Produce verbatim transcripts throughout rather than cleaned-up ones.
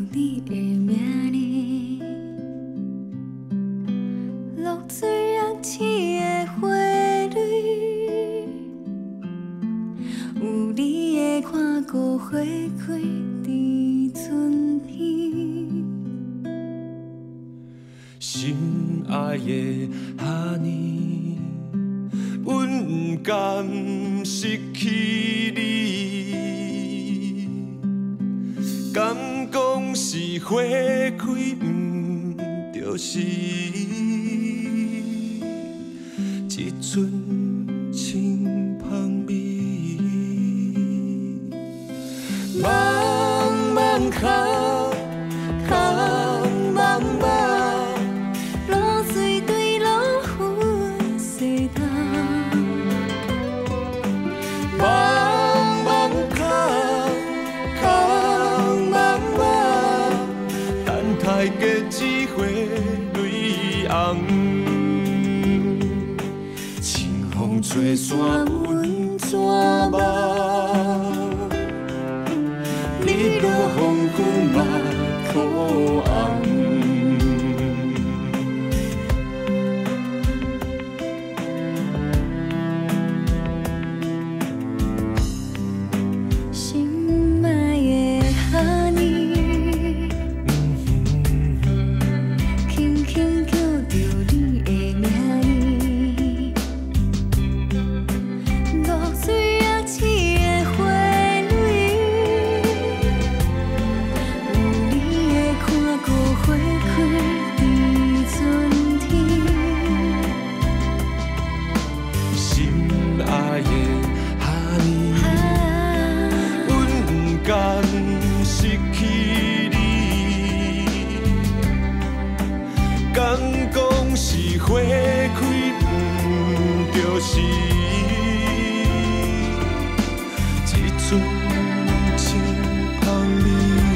你的名字，露水若似的花蕊，有你的看顾花开伫春天。 心爱的哈尼，阮不甘失去你，敢讲是花开毋着时，一阵清香味，茫茫空，空茫茫。 露水对落云西东， 茫茫空，空茫茫，等待结一花蕊红。清风吹散阮怎梦？你若黄昏目可红。 心爱的哈尼，轻轻叫着你的名字，露水若似的花蕊，有你的看顾花开伫春天。 心爱的哈尼，阮不甘失去你，敢讲是花开毋着时，一阵清香味。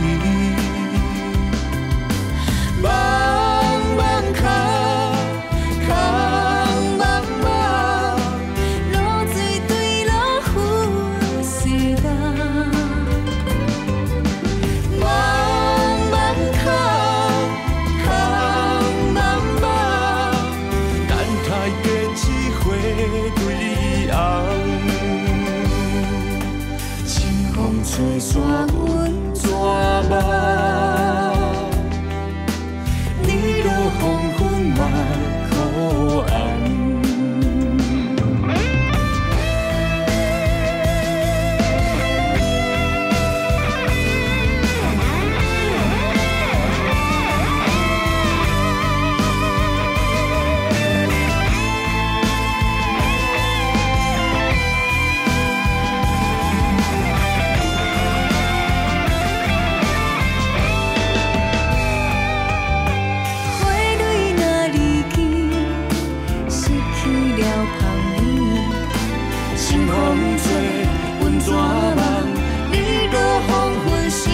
茫茫空，空茫茫， 露水对落云西东， 茫茫空，空茫茫，等待结一花蕊红。清风吹散阮怎梦？你若黄昏目可红。 花蕊若离去，失去了香味。 清风吹，阮怎梦？你若黄昏时，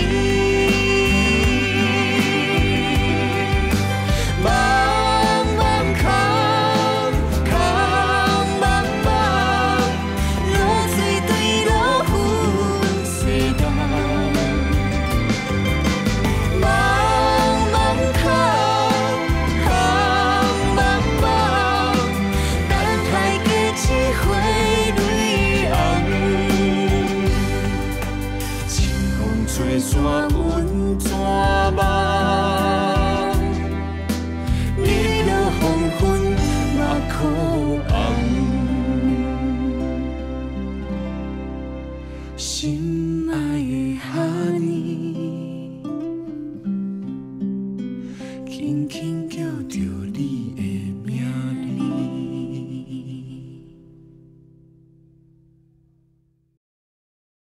茫茫空，空茫茫， 露水对落云西东， 茫茫空，空茫茫，等待结一花蕊红。清风吹散阮怎梦？你若黄昏目可红。心爱的哈尼，轻轻